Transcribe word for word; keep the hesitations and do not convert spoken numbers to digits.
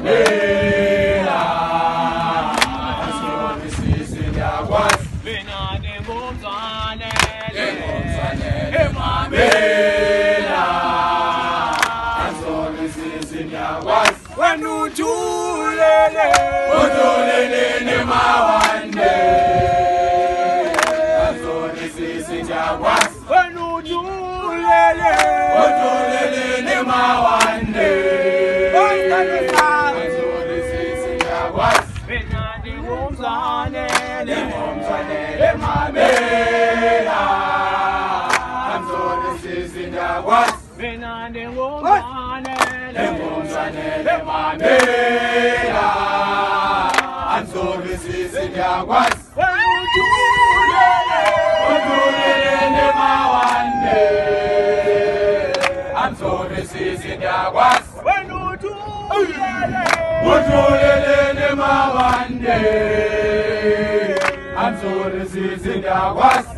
mamela Azone sisi yakwazi Mina ngingumzane Ngingumzane mamela Azone sisi yakwazi Wena ujulele Ujulele nemawande Azone sisi yakwazi Wena ujulele Ujulele nemawande Azone sisi yakwazi Mina ngingumzane Ngingumzane mamela Azone sisi yakwazi Mina ngingumzane Ngingumzane mamela Azone sisi yakwazi Wena ujulele Ujulele nemawande Azone sisi yakwazi Wena ujulele Ujulele nemawande Azone sisi yakwazi